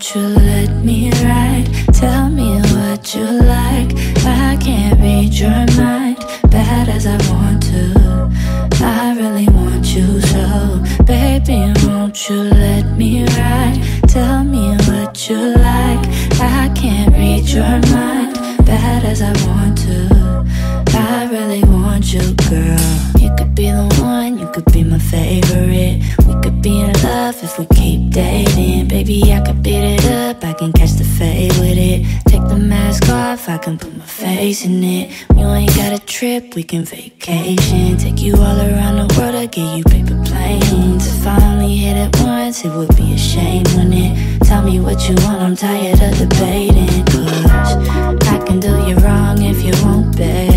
won't you let me ride? Tell me what you like. I can't read your mind, bad as I want to. I really want you so, baby, won't you let me ride? Tell me what you like. I can't read your mind, bad as I want to. I really want you, girl. You could be the one, you could be my favorite. We could be in love if we keep dating. Baby, I could beat it up, I can catch the fade with it. Take the mask off, I can put my face in it. You ain't got a trip, we can vacation. Take you all around the world, I'll get you paper planes. If I only hit it once, it would be a shame, wouldn't it? Tell me what you want, I'm tired of debating. Cause I can do you wrong if you won't, babe.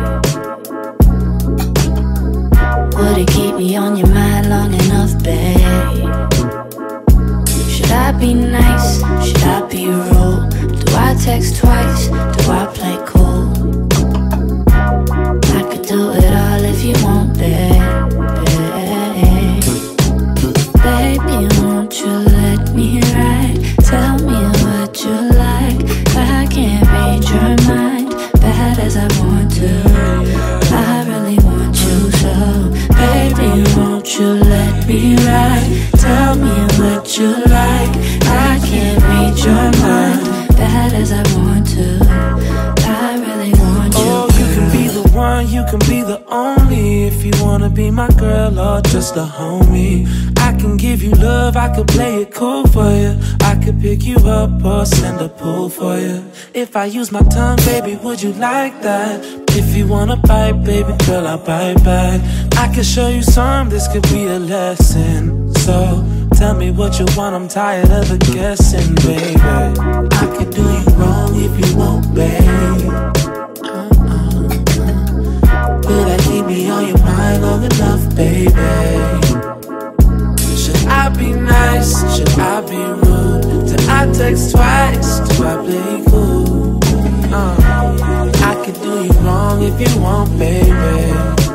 Would it keep me on your mind long enough, babe? Should I be nice? Should I be rude? Do I text twice? Do I play cool? I could do it all if you want, babe. Baby, won't you let me ride? Tell me what you like. I can't read your mind, bad as I want to. I really want you so, baby, won't you let me ride? Tell me what you like. I can't read your mind, bad as I want to. I really want you. Oh, you can be the one, you can be the only. If you wanna be my girl or just a homie, I can give you love, I could play it cool for you. I could pick you up or send a pull for you. If I use my tongue, baby, would you like that? If you wanna bite, baby girl, I'll bite back. I can show you some, this could be a lesson. So tell me what you want, I'm tired of the guessing, baby. I could do you wrong if you won't, babe. Will that keep me on your mind long enough, baby? Should I be nice? Should I be rude? Do I text twice? Do I play cool? I could do you wrong if you want, baby.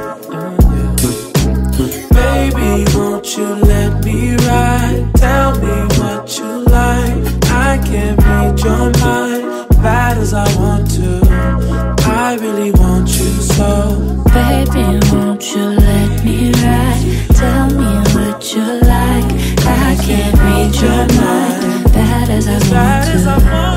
Baby, won't you let me ride? Tell me what you like. I can't read your mind, bad as I want to. I really want you so, baby, won't you let me ride? Tell me what you like. I can't read your mind, bad as I want to.